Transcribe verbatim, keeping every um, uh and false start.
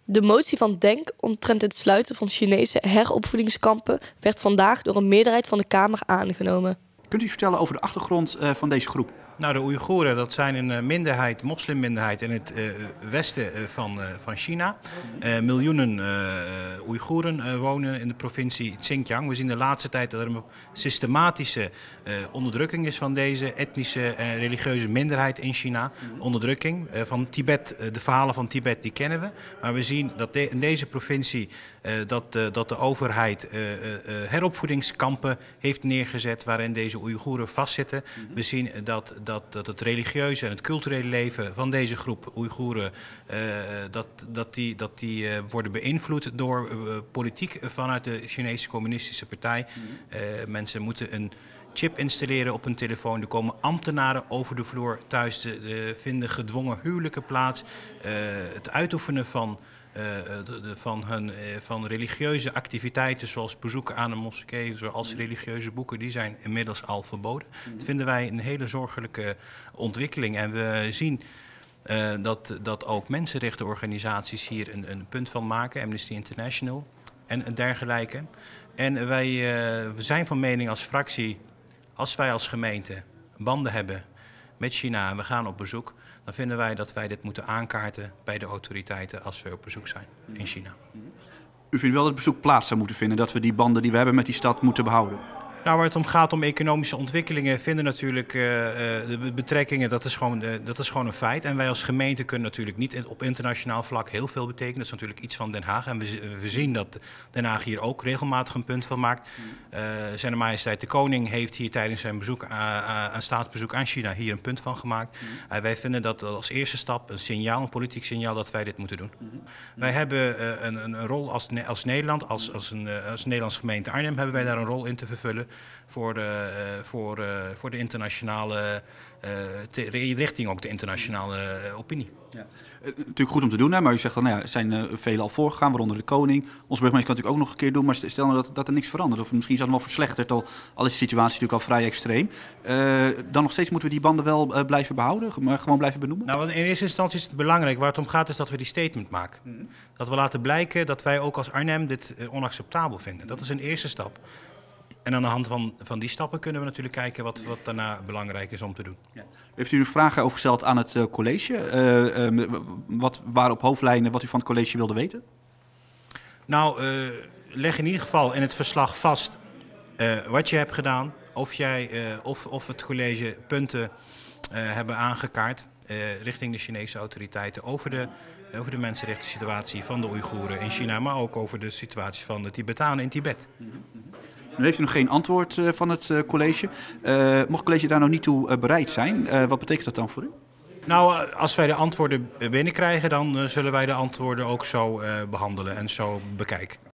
De motie van Denk omtrent het sluiten van Chinese heropvoedingskampen werd vandaag door een meerderheid van de Kamer aangenomen. Kunt u vertellen over de achtergrond uh, van deze groep? Nou, de Oeigoeren, dat zijn een minderheid, moslimminderheid in het uh, westen van, uh, van China. Uh, miljoenen uh, Oeigoeren uh, wonen in de provincie Xinjiang. We zien de laatste tijd dat er een systematische uh, onderdrukking is van deze etnische en religieuze minderheid in China. Onderdrukking uh, van Tibet, uh, de verhalen van Tibet die kennen we. Maar we zien dat de, in deze provincie uh, dat, uh, dat de overheid uh, uh, heropvoedingskampen heeft neergezet waarin deze Oeigoeren vastzitten. We zien dat Dat, dat het religieuze en het culturele leven van deze groep Oeigoeren uh, dat, dat die, dat die uh, worden beïnvloed door uh, politiek vanuit de Chinese Communistische Partij. Uh, mensen moeten een chip installeren op hun telefoon. Er komen ambtenaren over de vloer thuis te uh, vinden gedwongen huwelijken plaats. Uh, het uitoefenen van Uh, de, de, van, hun, uh, van religieuze activiteiten zoals bezoeken aan een moskee, zoals religieuze boeken, die zijn inmiddels al verboden. Mm-hmm. Dat vinden wij een hele zorgelijke ontwikkeling. En we zien uh, dat, dat ook mensenrechtenorganisaties hier een, een punt van maken, Amnesty International en dergelijke. En wij uh, we zijn van mening als fractie, als wij als gemeente banden hebben met China en we gaan op bezoek, dan vinden wij dat wij dit moeten aankaarten bij de autoriteiten als we op bezoek zijn in China. U vindt wel dat het bezoek plaats zou moeten vinden, dat we die banden die we hebben met die stad moeten behouden? Nou, waar het om gaat om economische ontwikkelingen vinden natuurlijk uh, de betrekkingen, dat is, gewoon, uh, dat is gewoon een feit. En wij als gemeente kunnen natuurlijk niet op internationaal vlak heel veel betekenen. Dat is natuurlijk iets van Den Haag. En we, we zien dat Den Haag hier ook regelmatig een punt van maakt. Uh, Zijne Majesteit de Koning heeft hier tijdens zijn bezoek, uh, uh, een staatsbezoek aan China hier een punt van gemaakt. Uh, wij vinden dat als eerste stap een signaal, een politiek signaal, dat wij dit moeten doen. Wij hebben uh, een, een rol als, als Nederland, als, als, een, uh, als Nederlandse gemeente Arnhem, hebben wij daar een rol in te vervullen. Voor de, uh, voor, uh, voor de internationale, uh, te, richting ook de internationale uh, opinie. Ja. Uh, natuurlijk goed om te doen, hè, maar u zegt dan, nou ja, er zijn uh, velen al voorgegaan, waaronder de koning. Onze burgemeester kan het natuurlijk ook nog een keer doen, maar stel nou dat, dat er niks verandert. Of misschien is dat nog wel verslechterd, al, al is de situatie natuurlijk al vrij extreem. Uh, dan nog steeds moeten we die banden wel uh, blijven behouden, maar gewoon blijven benoemen? Nou, in eerste instantie is het belangrijk. Waar het om gaat is dat we die statement maken. Mm-hmm. Dat we laten blijken dat wij ook als Arnhem dit uh, onacceptabel vinden. Dat is een eerste stap. En aan de hand van, van die stappen kunnen we natuurlijk kijken wat, wat daarna belangrijk is om te doen. Ja. Heeft u een vraag over gesteld aan het uh, college? Uh, uh, wat waren op hoofdlijnen wat u van het college wilde weten? Nou, uh, leg in ieder geval in het verslag vast uh, wat je hebt gedaan. Of, jij, uh, of, of het college punten uh, hebben aangekaart uh, richting de Chinese autoriteiten over de, over de mensenrechten situatie van de Oeigoeren in China, maar ook over de situatie van de Tibetanen in Tibet. Nu heeft u nog geen antwoord uh, van het uh, college. Uh, mocht het college daar nog niet toe uh, bereid zijn, uh, wat betekent dat dan voor u? Nou, als wij de antwoorden binnenkrijgen, dan uh, zullen wij de antwoorden ook zo uh, behandelen en zo bekijken.